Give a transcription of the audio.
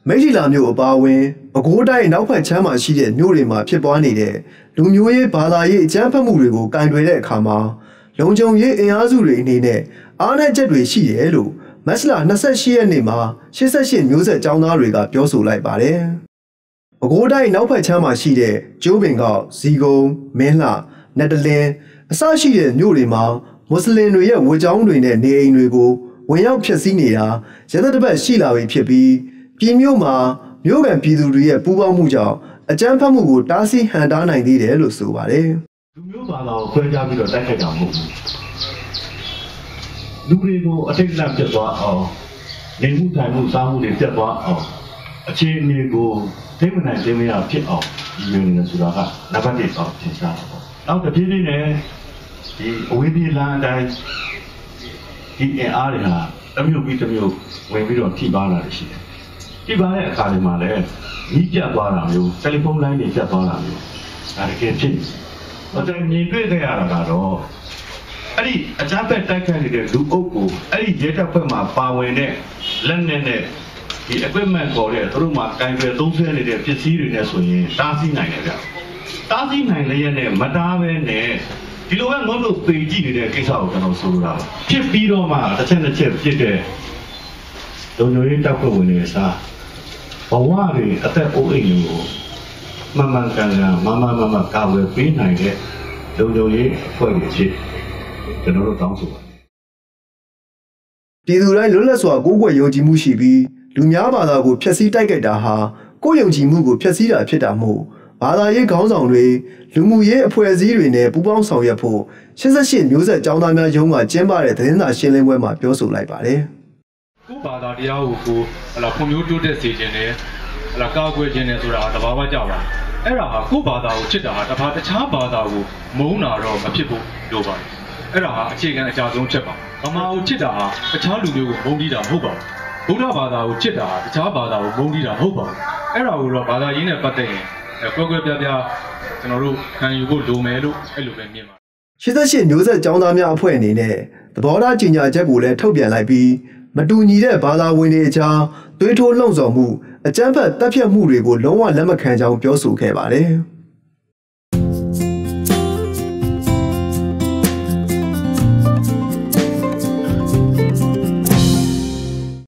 မိထီလာမြို့အပါအဝင်ပဲခူးတိုင်းနောက်ဖက်ချမ်းမှာရှိတဲ့မြို့တွေမှာဖြစ်ပွားနေတဲ့လူမျိုးရေးဘာသာရေးအကြမ်းဖက်မှုတွေကိုကင်တွယ်တဲ့အခါမှာလုံခြုံရေးအင်အားစုတွေအနေနဲ့အားနည်းချက်တွေရှိတယ်လို့မတ်လ28ရက်နေ့မှာ88မျိုးဆက်ကျောင်းသားတွေကပြောဆိုလိုက်ပါတယ်။ပဲခူးတိုင်းနောက်ဖက်ချမ်းမှာရှိတဲ့ကျိုးပင်ကောက်ဇီကုံမင်းလှနတ်တလင်းအစရှိတဲ့မြို့တွေမှာမွတ်စလင်တွေရဲ့ဝေကျောင်းတွေနဲ့နေအိမ်တွေကိုဝင်ရောက်ဖျက်ဆီးနေတာရသက်တစ်ပတ်ရှိလာပြီဖြစ်ပြီးပြည်မြို့မှာမြို့ကန်ပြည်သူတွေရဲ့ပူးပေါင်းမှုကြောင့်အကြမ်းဖက်မှုကိုတားဆီးဟန်တားနိုင်သေးတယ်လို့ဆိုပါတယ်။လူမျိုးဘာသာကိုခွဲခြားပြီးတော့တိုက်ခိုက်တာမဟုတ်ဘူး။လူတွေကိုအထိတ်လန့်ပြတ်သွားအောင်နေမှုထိုင်မှုစားမှုတွေပြတ်သွားအောင်အခြေအနေကိုသိမနိုင်သိမရဖြစ်အောင်ဒီမျိုးနေဆိုတာကနံပါတ်1အောင်သင်ရှားတာပေါ့။နောက်တစ်ပြေးလေးနဲ့ဒီအဝေးပြေးလမ်းအတိုင်းဒီအင်အားတွေဟာတစ်မျိုးပြီးတစ်မျိုးဝင်ပြီးတော့ထိပါလာတယ်ရှိတယ်။ထိပါတဲ့အခါတွေမှာလည်းကြီးပြတ်သွားတာမျိုးတယ်လီဖုန်းလိုင်းတွေပြတ်သွားတာမျိုးဒါတကယ်ဖြစ်။အတိုင်းမြင်တွေ့ခဲ့ရတာကတော့အဲ့ဒီအကြမ်းဖက်တိုက်ခိုက်နေတဲ့လူအုပ်ကိုအဲ့ဒီရဲတပ်ဖွဲ့မှာပါဝင်တဲ့လက်နက်နဲ့ဒီ equipment ခေါ်တဲ့သူတို့မှာကင်တွယ်သုံးစွဲနေတဲ့ပစ္စည်းတွေနဲ့ဆိုရင်တားဆီးနိုင်တယ်ဗျ။တားဆီးနိုင်လည်းနဲ့မတားပဲနဲ့ဒီလိုပဲငုံလို့ပေကြည့်နေတဲ့ကိစ္စကိုကျွန်တော်ဆိုလိုတာပါဖြစ်ပြီးတော့မှတစ်ချက်တစ်ချက်ဖြစ်တဲ့လုံခြုံရေးတပ်ဖွဲ့ဝင်တွေစားဘဝတွေအသက်အိုးအိမ်တွေကိုမှန်မှန်ကန်ကန်မကာဝယ်ပေးနိုင်တဲ့လုံခြုံရေးအဖွဲ့တွေဖြစ်ကျွန်တော်တို့တောင်းဆိုပါတယ်ပြည်သူတိုင်းလွတ်လပ်စွာကိုးကွယ်ယုံကြည်မှုရှိပြီးလူများဘာသာကိုဖျက်ဆီးတိုက်ခိုက်တာဟာကိုယ်ယုံကြည်မှုကိုဖျက်ဆီးတာဖြစ်တာမို့ဘာသာရေးခေါင်းဆောင်တွေလူမှုရေးအဖွဲ့အစည်းတွေနဲ့ပူးပေါင်းဆောင်ရွက်ဖို့88မျိုးဆက်ကျောင်းသားများရုံးကကျင်းပတဲ့သတင်းစာရှင်းလင်းပွဲမှာပြောဆိုလိုက်ပါတယ်။ကိုဘာသာတရားကိုဖွံ့ဖြိုးတိုးတက်စေခြင်းနဲ့ကာကွယ်ခြင်းနဲ့ဆိုတာတဘာဝကြပါအဲ့ဒါဟာကိုဘာသာကိုချစ်တာဟာတခြားဘာသာကိုမုန်းတာတော့မဖြစ်ဖို့လိုပါတယ်။အဲ့ဒါဟာအခြေခံအကြဆုံးချက်ပါ။ဗမာကိုချစ်တာဟာတခြားလူမျိုးကိုမုန်းတီးတာမဟုတ်ပါဘူး။ဗုဒ္ဓဘာသာကိုချစ်တာဟာတခြားဘာသာကိုမုန်းတီးတာမဟုတ်ပါဘူး။အဲ့ဒါကိုတော့ဘာသာရေးနဲ့ပတ်သက်ရင်ကွဲကွဲပြားပြားကျွန်တော်တို့ခံယူဖို့လိုမယ်လို့အဲ့လိုပဲမြင်ပါ 88မျိုးဆက်ကျောင်းသားများအဖွဲ့အနေနဲ့သဘောထားကြေညာချက်ကိုလည်းထုတ်ပြန်လိုက်ပြီးမတူညီတဲ့ဘာသာဝင်တွေအကြားသွေးထိုးလှုံ့ဆော်မှုအကြမ်းဖက်တပ်ဖြတ်မှုတွေကိုလုံးဝလက်မခံကြောင်းပြောဆိုခဲ့ပါတယ်။